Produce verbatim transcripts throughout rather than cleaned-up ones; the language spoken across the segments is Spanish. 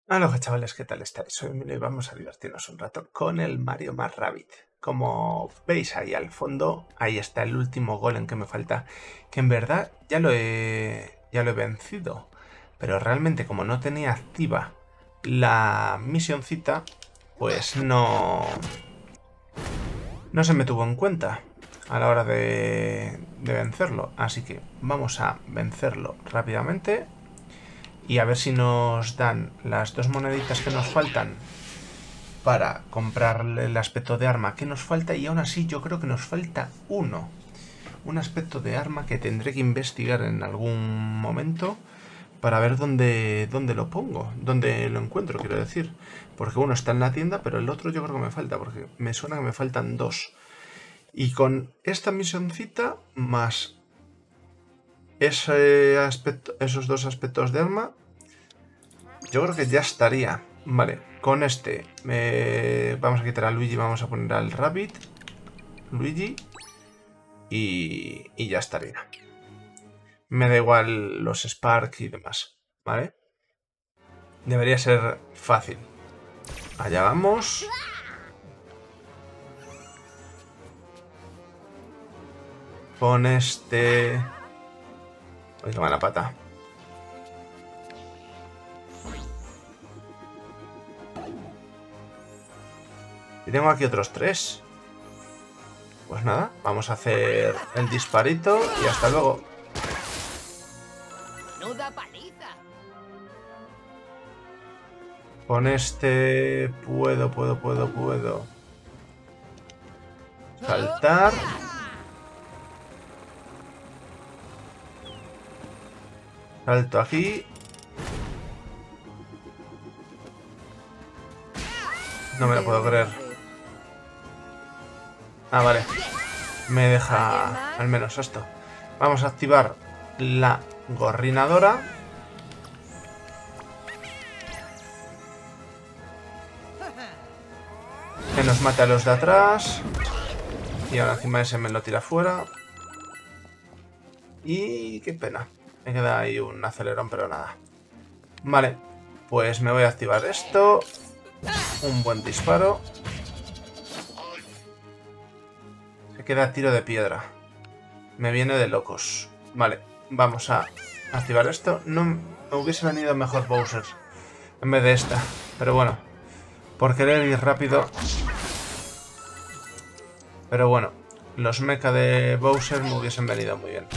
Hola chavales, ¿qué tal estáis? Soy Emilio y vamos a divertirnos un rato con el Mario más Rabbids. Como veis ahí al fondo, ahí está el último golem que me falta, que en verdad ya lo he, ya lo he vencido. Pero realmente como no tenía activa la misioncita, pues no, no se me tuvo en cuenta a la hora de, de vencerlo. Así que vamos a vencerlo rápidamente. Y a ver si nos dan las dos moneditas que nos faltan para comprarle el aspecto de arma que nos falta. Y aún así yo creo que nos falta uno. Un aspecto de arma que tendré que investigar en algún momento para ver dónde, dónde lo pongo, dónde lo encuentro, quiero decir. Porque uno está en la tienda, pero el otro yo creo que me falta, porque me suena que me faltan dos. Y con esta misioncita más ese aspecto, esos dos aspectos de arma, yo creo que ya estaría. Vale, con este eh, vamos a quitar a Luigi, vamos a poner al Rabbid, Luigi, y, y ya estaría. Me da igual los Spark y demás, ¿vale? Debería ser fácil. Allá vamos. Con este... Uy, qué mala pata. Y tengo aquí otros tres. Pues nada, vamos a hacer el disparito y hasta luego. Con este puedo, puedo, puedo, puedo saltar. Salto aquí. No me lo puedo creer. Ah, vale. Me deja al menos esto. Vamos a activar la gorrinadora. Que nos mate a los de atrás. Y ahora encima ese me lo tira fuera. Y qué pena. Me queda ahí un acelerón, pero nada. Vale. Pues me voy a activar esto. Un buen disparo. Se queda a tiro de piedra. Me viene de locos. Vale. Vamos a activar esto. No me hubiese venido mejor Bowser en vez de esta. Pero bueno. Por querer ir rápido. Pero bueno. Los mecha de Bowser me hubiesen venido muy bien.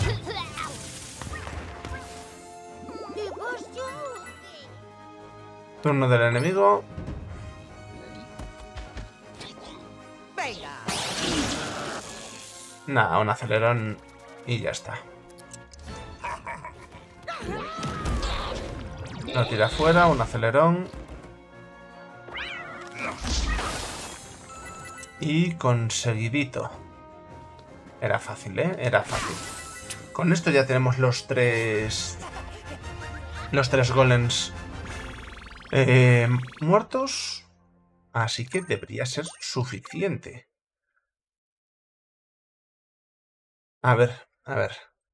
Turno del enemigo. Nada, un acelerón y ya está. Lo tira fuera, un acelerón. Y conseguidito. Era fácil, ¿eh? Era fácil. Con esto ya tenemos los tres... Los tres golems eh, muertos. Así que debería ser suficiente. A ver, a ver.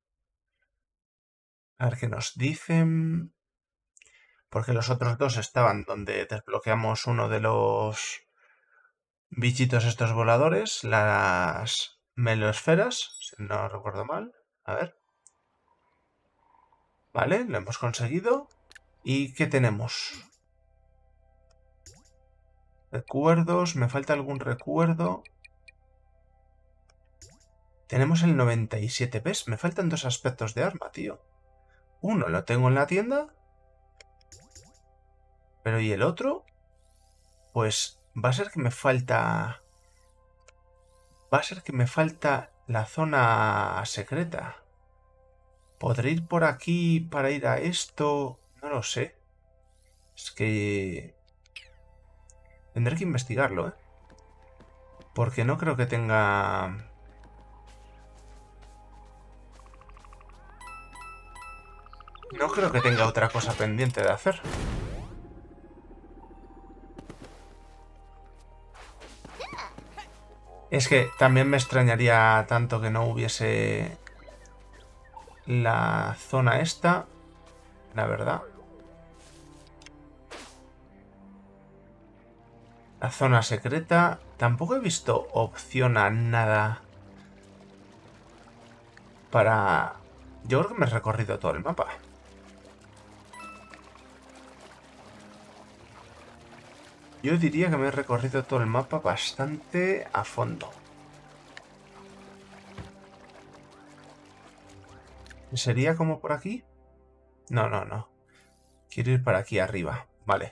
A ver qué nos dicen. Porque los otros dos estaban donde desbloqueamos uno de los bichitos estos voladores. Las melosferas, si no recuerdo mal. A ver. Vale, lo hemos conseguido. ¿Y qué tenemos? Recuerdos, me falta algún recuerdo. Tenemos el noventa y siete, ¿ves? Me faltan dos aspectos de arma, tío. Uno lo tengo en la tienda. Pero ¿y el otro? Pues va a ser que me falta... Va a ser que me falta la zona secreta. ¿Podré ir por aquí para ir a esto? No lo sé. Es que... Tendré que investigarlo, ¿eh? Porque no creo que tenga... No creo que tenga otra cosa pendiente de hacer. Es que también me extrañaría tanto que no hubiese la zona esta, la verdad. La zona secreta. Tampoco he visto opción a nada para... Yo creo que me he recorrido todo el mapa. Yo diría que me he recorrido todo el mapa bastante a fondo. ¿Sería como por aquí? No, no, no. Quiero ir para aquí arriba. Vale.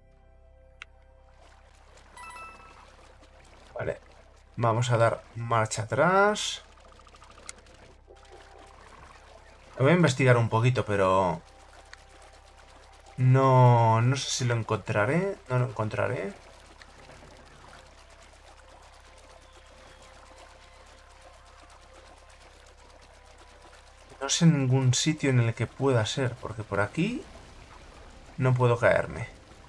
Vale. Vamos a dar marcha atrás. Voy a investigar un poquito, pero... No, no sé si lo encontraré. No lo encontraré. No sé ningún sitio en el que pueda ser, porque por aquí no puedo caerme.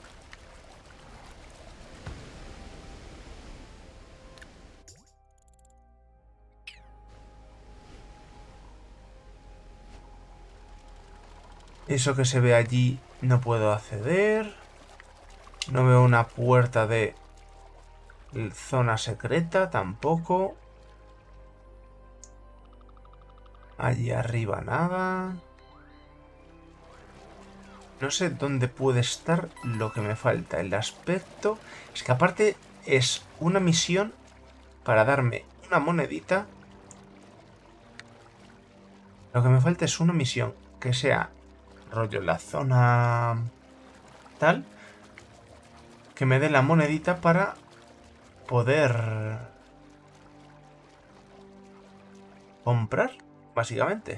Eso que se ve allí no puedo acceder. No veo una puerta de zona secreta tampoco. Allí arriba nada. No sé dónde puede estar lo que me falta. El aspecto... Es que aparte es una misión para darme una monedita. Lo que me falta es una misión que sea rollo en la zona tal. Que me dé la monedita para poder comprar, básicamente.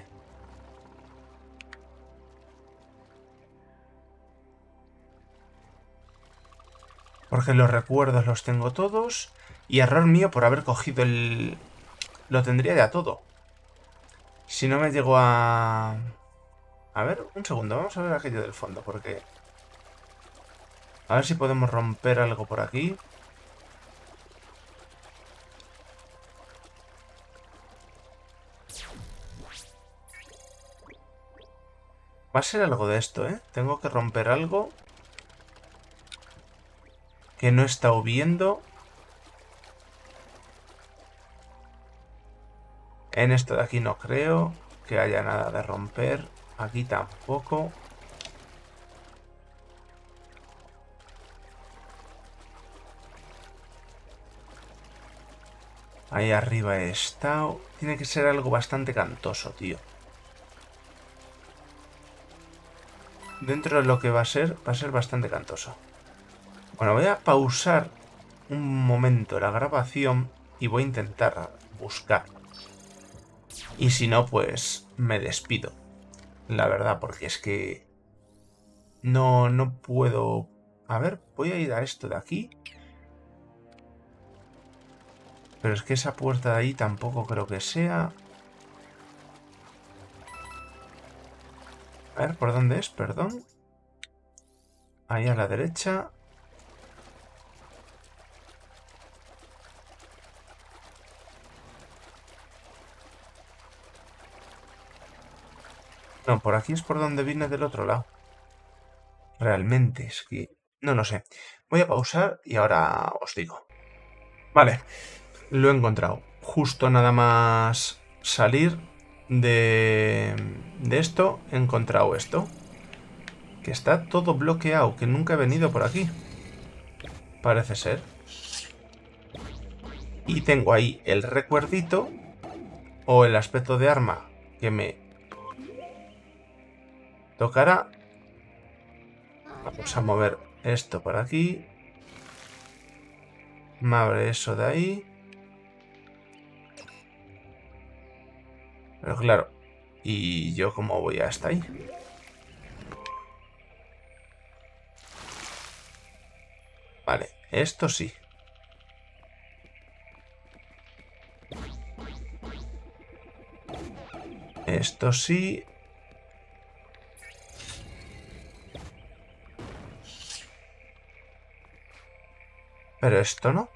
Porque los recuerdos los tengo todos. Y error mío por haber cogido el... Lo tendría ya todo. Si no me llego a... A ver, un segundo. Vamos a ver aquello del fondo, porque... A ver si podemos romper algo por aquí. Va a ser algo de esto, ¿eh? Tengo que romper algo que no he estado viendo. En esto de aquí no creo que haya nada de romper. Aquí tampoco. Ahí arriba he estado. Tiene que ser algo bastante cantoso, tío. Dentro de lo que va a ser, va a ser bastante cantoso. Bueno, voy a pausar un momento la grabación y voy a intentar buscar. Y si no, pues me despido. La verdad, porque es que... No, no puedo... A ver, voy a ir a esto de aquí. Pero es que esa puerta de ahí tampoco creo que sea... A ver, ¿por dónde es? Perdón. Ahí a la derecha. No, por aquí es por donde vine del otro lado. Realmente es que... No lo sé. Voy a pausar y ahora os digo. Vale, lo he encontrado. Justo nada más salir de, de esto, he encontrado esto. Que está todo bloqueado, que nunca he venido por aquí. Parece ser. Y tengo ahí el recuerdito o el aspecto de arma que me tocará. Vamos a mover esto por aquí. Me abre eso de ahí. Pero claro, ¿y yo cómo voy hasta ahí? Vale, esto sí. Esto sí. Pero esto no.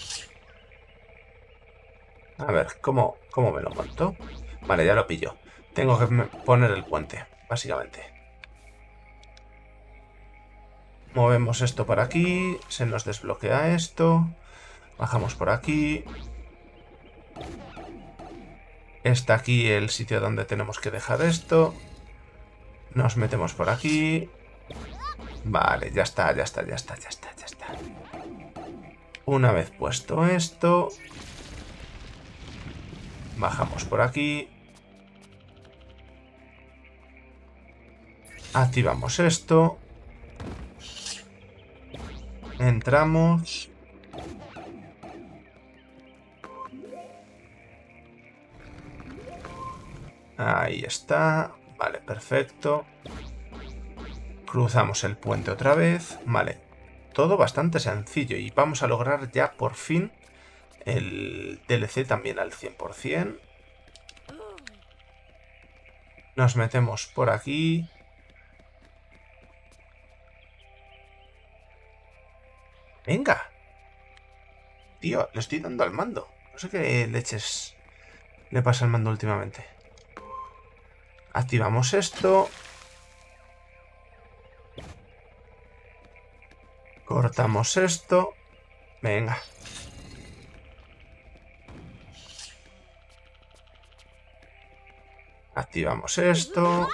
A ver, ¿cómo, cómo me lo monto? Vale, ya lo pillo. Tengo que poner el puente, básicamente. Movemos esto para aquí. Se nos desbloquea esto. Bajamos por aquí. Está aquí el sitio donde tenemos que dejar esto. Nos metemos por aquí. Vale, ya está, ya está, ya está, ya está, ya está. Una vez puesto esto, bajamos por aquí. Activamos esto. Entramos. Ahí está. Vale, perfecto. Cruzamos el puente otra vez. Vale. Todo bastante sencillo. Y vamos a lograr ya por fin el D L C también al cien por cien. Nos metemos por aquí. ¡Venga! Tío, le estoy dando al mando. No sé qué leches le pasa al mando últimamente. Activamos esto. Cortamos esto. Venga. Activamos esto.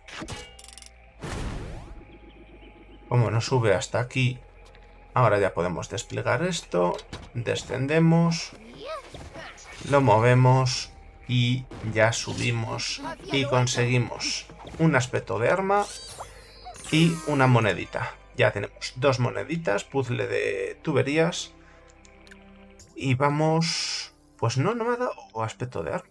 Como nos sube hasta aquí, ahora ya podemos desplegar esto. Descendemos. Lo movemos. Y ya subimos. Y conseguimos un aspecto de arma. Y una monedita. Ya tenemos dos moneditas. Puzzle de tuberías. Y vamos... Pues no, no me ha dado aspecto de arma.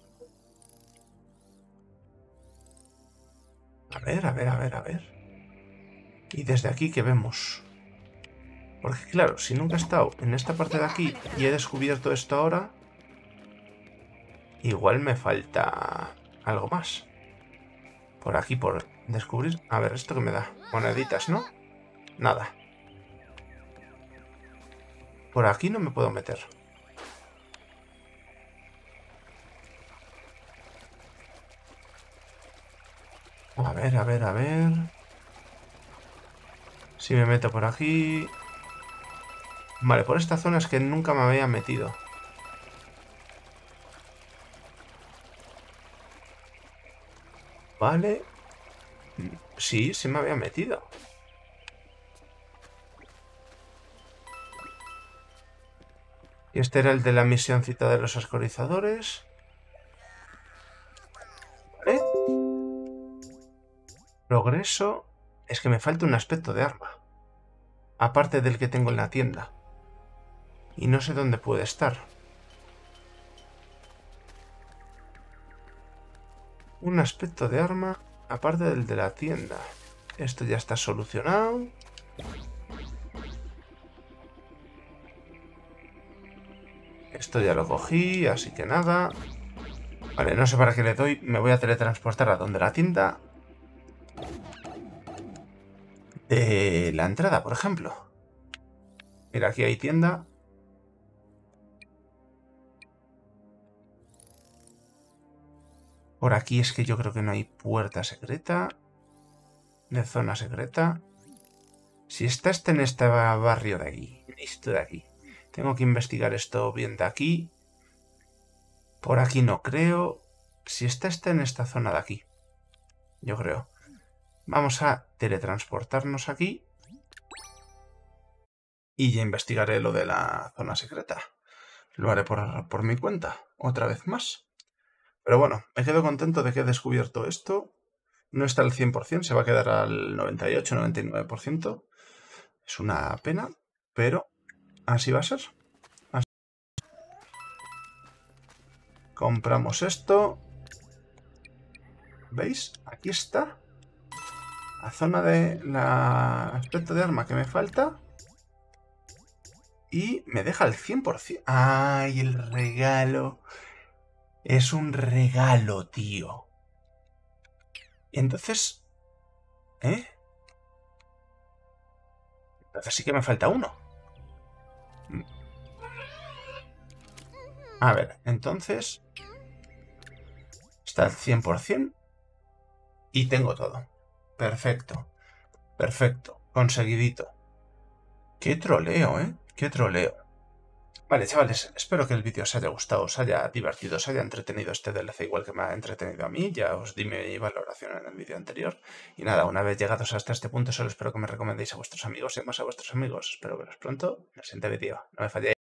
A ver, a ver, a ver, a ver. Y desde aquí, ¿qué vemos? Porque claro, si nunca he estado en esta parte de aquí y he descubierto esto ahora, igual me falta algo más. Por aquí, por descubrir... A ver, ¿esto qué me da? Moneditas, ¿no? Nada. Por aquí no me puedo meter. A ver, a ver, a ver... Si me meto por aquí... Vale, por esta zona es que nunca me había metido. Vale. Sí, sí me había metido. Y este era el de la misioncita de los ascorizadores. ¿Vale? Progreso. Es que me falta un aspecto de arma. Aparte del que tengo en la tienda. Y no sé dónde puede estar. Un aspecto de arma aparte del de la tienda. Esto ya está solucionado. Esto ya lo cogí, así que nada. Vale, no sé para qué le doy. Me voy a teletransportar a donde la tienda. De la entrada, por ejemplo. Mira, aquí hay tienda. Por aquí es que yo creo que no hay puerta secreta. De zona secreta. Si está este en este barrio de aquí. Esto de aquí. Tengo que investigar esto bien de aquí. Por aquí no creo. Si está este en esta zona de aquí. Yo creo. Vamos a teletransportarnos aquí. Y ya investigaré lo de la zona secreta. Lo haré por, por mi cuenta. Otra vez más. Pero bueno, me quedo contento de que he descubierto esto. No está al cien por cien, se va a quedar al noventa y ocho noventa y nueve por ciento. Es una pena, pero así va a ser. Así. Compramos esto. ¿Veis? Aquí está. La zona de la aspecto de arma que me falta. Y me deja al cien por cien. ¡Ay, el regalo! Es un regalo, tío. Entonces... ¿Eh? Entonces sí que me falta uno. A ver, entonces... Está al cien por cien. Y tengo todo. Perfecto. Perfecto. Conseguidito. Qué troleo, ¿eh? Qué troleo. Vale, chavales, espero que el vídeo os haya gustado, os haya divertido, os haya entretenido este D L C igual que me ha entretenido a mí. Ya os di mi valoración en el vídeo anterior. Y nada, una vez llegados hasta este punto, solo espero que me recomendéis a vuestros amigos y más a vuestros amigos. Espero veros pronto en el siguiente vídeo. No me falléis.